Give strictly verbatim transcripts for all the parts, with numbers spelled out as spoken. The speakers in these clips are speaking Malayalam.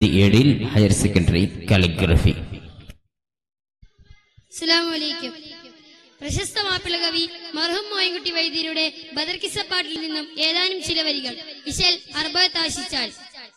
ഏഴിൽ ഹയർ സെക്കൻഡറി കാലിഗ്രഫി. അസ്സലാമു അലൈക്കും. പ്രശസ്ത മാപ്പിള കവി മർഹൂം മോയിൻകുട്ടി വൈദ്യരുടെ ബദർ കിസ്സപ്പാട്ടിൽ നിന്നും ഏതാനും ചില വരികൾ. ഇശൽ അർബഅത്ത് ആശിച്ചാൽ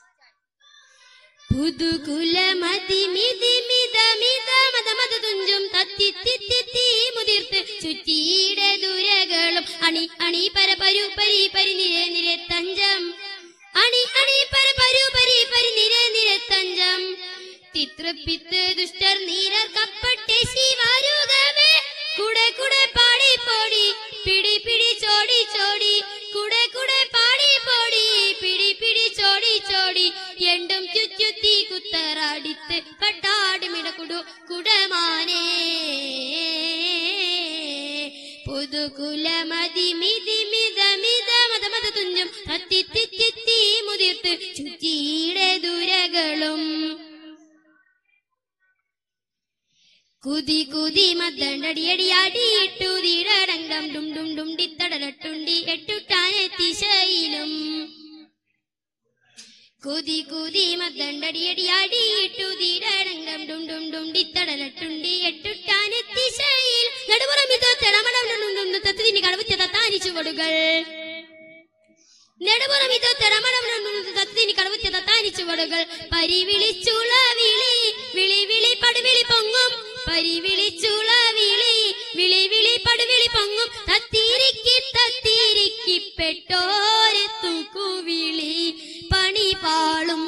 ചുറ്റിയുടെ ദുരകളും അണി അണി പര പരു പരി പരി നിര നിര തഞ്ചം അണി അണി പര പരു പരി പരി നിര നിര തഞ്ചം തിത്രപ്പിത്ത് ദുഷ്ടർ നീരർ കപ്പട്ടെ ശിവാരുകവേ കുടെ കുടെ പാടി പോടി പിടി പിടി ചോടി ചോടി കുടെ കുടെ പാടി പോടി പിടി പിടി ചോടി ചോടി എണ്ടും ചുറ്റുത്തി കുത്തറാടിത്ത് പട്ടാടി മിടകുടു കുടമാനേ പുതുകുലമതി മിതി മിത മിത മത മത തുഞ്ചും തത്തി തിത്തി മുതിർത്ത് ചുറ്റിയുടെ ദുരകളും കുതി കുതി മദ്ദണ്ടടിയടിയാടിയിട്ടു തീരടങ്കം ഡും ഡും ഡും ടിത്തടലട്ടുണ്ടി എട്ടുട്ടാനെത്തിശയിലും കുതി കുതി മദ്ദണ്ടടിയടിയാടിയിട്ടു തീരടങ്കം ഡും ഡും ഡും ടിത്തടലട്ടുണ്ടി എട്ടുട്ടാനെത്തിശയിൽ നെടുപുറമിതോ തെടമടം തത്തിനി കടവുച്ച തത്താനിച്ചു കൊടുകൾ നെടുപുറമിതോ തെടമടം തത്തിനി കടവുച്ച തത്താനിച്ചു കൊടുകൾ പരിവിളിച്ചുള വിളി വിളി വിളി പടുവിളി പൊങ്ങും പരിവിളിച്ചുള വിളി വിളി വിളി പടുവിളി പൊങ്ങും തത്തിരിക്കി തത്തിരിക്കി പെട്ടോരെത്തുകുവിളി പണി പാളും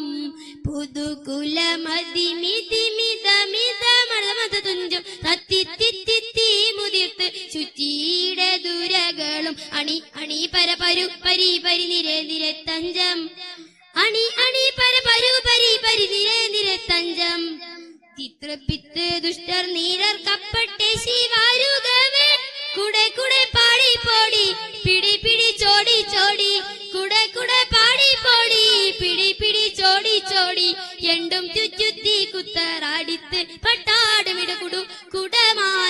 പുതുകുലമതി മിതി മിത മിത മത തുഞ്ചും തത്തി തിത്തി മുതിർത്ത് ചുറ്റിയുടെ ദുരകളും അണി അണി പര പരു പരി പരി നിര നിര തഞ്ചം അണി അണി പര പരു പരി പരി നിര നിര തഞ്ചം ചിത്രപ്പിത്ത് ദുഷ്ടർ നീരർ കപ്പട്ടെ ശിവാരുകവേ കുടെ കുടെ പാടി പോടി പിടി പിടി ചോടി ചോടി കുടെ കുടെ പാടി പോടി പിടി പിടി ചോടി ചോടി എണ്ടും ചുറ്റുത്തി കുത്തറാടിത്ത് പട്ടാടുമിട കുടു കുടമാ